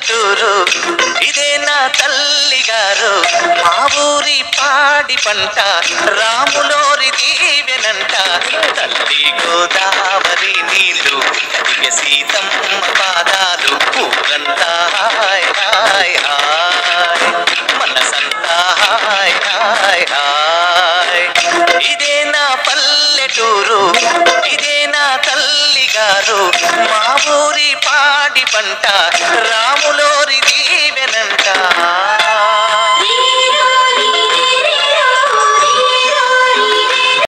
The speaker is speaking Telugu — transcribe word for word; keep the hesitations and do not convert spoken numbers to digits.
పల్లెటూరు ఇదే నా తల్లి గారు మా ఊరి పాడి పంట రాములోరి దీవెనంట తల్లి గోదావరి నీళ్ళు కదిగ సీతమ్మ పాదాలు ఊరంతా హాయ్ హాయ్ హాయ్ మనసంతా హాయ్ హాయ్ హాయ్ ఇదే నా పల్లెటూరు ఇదే నా తల్లి గారు మా ఊరి పాడి పంట రాములోరి దీవెనంట